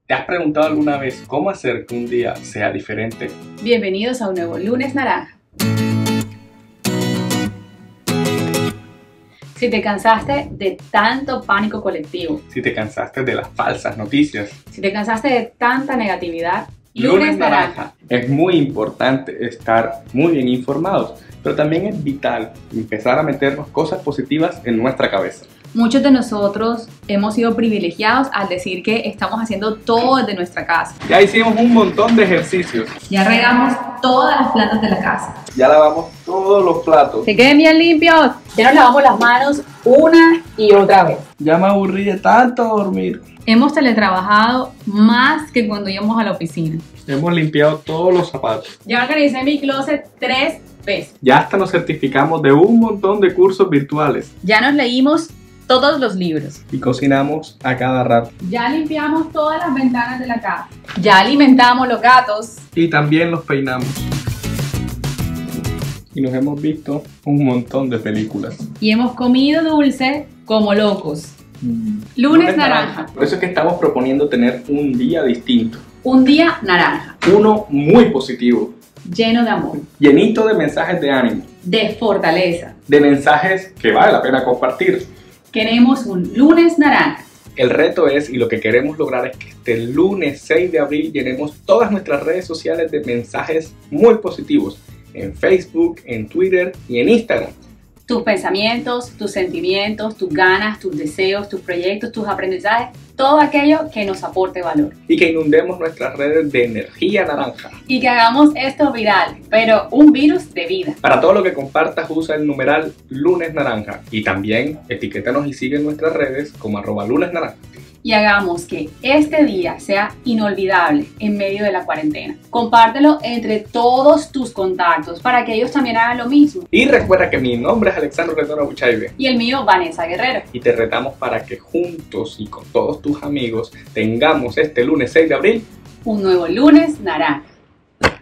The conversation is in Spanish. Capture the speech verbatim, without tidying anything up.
¿Te has preguntado alguna vez cómo hacer que un día sea diferente? Bienvenidos a un nuevo lunes naranja. Si te cansaste de tanto pánico colectivo, Si te cansaste de las falsas noticias, si te cansaste de tanta negatividad, Lunes lunes naranja. naranja. Es muy importante estar muy bien informados, pero también es vital empezar a meternos cosas positivas en nuestra cabeza. Muchos de nosotros hemos sido privilegiados al decir que estamos haciendo todo desde nuestra casa. Ya hicimos un montón de ejercicios, Ya regamos todas las plantas de la casa. ya lavamos todos los platos. Que queden bien limpios. Ya nos lavamos las manos una y otra vez. Ya me aburrí de tanto dormir. Hemos teletrabajado más que cuando íbamos a la oficina. Hemos limpiado todos los zapatos. Ya organicé mi closet tres veces. Ya hasta nos certificamos de un montón de cursos virtuales. Ya nos leímos todos los libros. Y cocinamos a cada rato. Ya limpiamos todas las ventanas de la casa. Ya alimentamos los gatos. Y también los peinamos. Y nos hemos visto un montón de películas. Y hemos comido dulce como locos. Lunes naranja. Por eso es que estamos proponiendo tener un día distinto. Un día naranja. Uno muy positivo. Lleno de amor. Llenito de mensajes de ánimo. De fortaleza. De mensajes que vale la pena compartir. Queremos un lunes naranja. El reto es, y lo que queremos lograr es que este lunes seis de abril llenemos todas nuestras redes sociales de mensajes muy positivos. En Facebook, en Twitter y en Instagram. Tus pensamientos, tus sentimientos, tus ganas, tus deseos, tus proyectos, tus aprendizajes, todo aquello que nos aporte valor. Y que inundemos nuestras redes de energía naranja. Y que hagamos esto viral, pero un virus de vida. Para todo lo que compartas usa el numeral lunes naranja. Y también etiquétanos y sigue en nuestras redes como arroba lunes naranja. Y hagamos que este día sea inolvidable en medio de la cuarentena. Compártelo entre todos tus contactos para que ellos también hagan lo mismo. Y recuerda que mi nombre es Alexandro Retona Buchaibe. Y el mío, Vanessa Guerrero. Y te retamos para que juntos y con todos tus amigos tengamos este lunes seis de abril Un nuevo lunes naranja.